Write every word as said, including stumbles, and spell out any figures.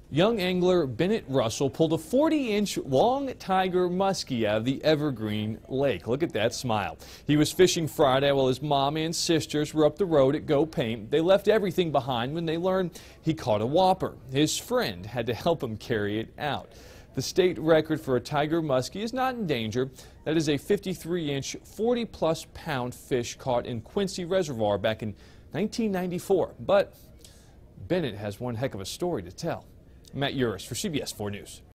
Young angler Bennett Russell pulled a forty inch long tiger muskie out of the Evergreen Lake. Look at that smile. He was fishing Friday while his mom and sisters were up the road at Go Paint. They left everything behind when they learned he caught a whopper. His friend had to help him carry it out. The state record for a tiger muskie is not in danger. That is a fifty-three inch, forty plus pound fish caught in Quincy Reservoir back in nineteen ninety-four. But Bennett has one heck of a story to tell. Matt Yurus for C B S four News.